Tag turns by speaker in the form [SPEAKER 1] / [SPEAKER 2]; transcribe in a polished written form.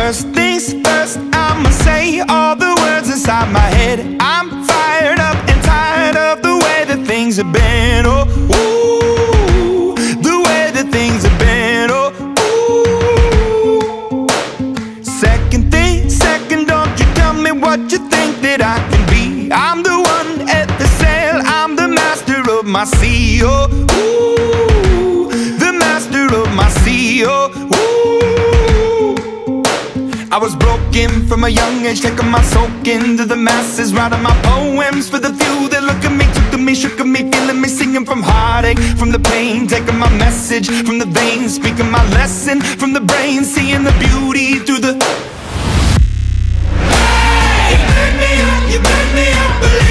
[SPEAKER 1] First things first, I'ma say all the words inside my head. I'm fired up and tired of the way that things have been. Oh, ooh, the way that things have been. Oh, ooh. Second thing, second, don't you tell me what you think that I can be. I'm the one at the sail, I'm the master of my sea. Oh, ooh, the master of my sea. Oh, ooh. I was broken from a young age, taking my soak into the masses, writing my poems for the few that look at me, took to me, shook at me, feeling me, singing from heartache, from the pain, taking my message from the veins, speaking my lesson from the brain, seeing the beauty through the... Hey, you burn me up, believe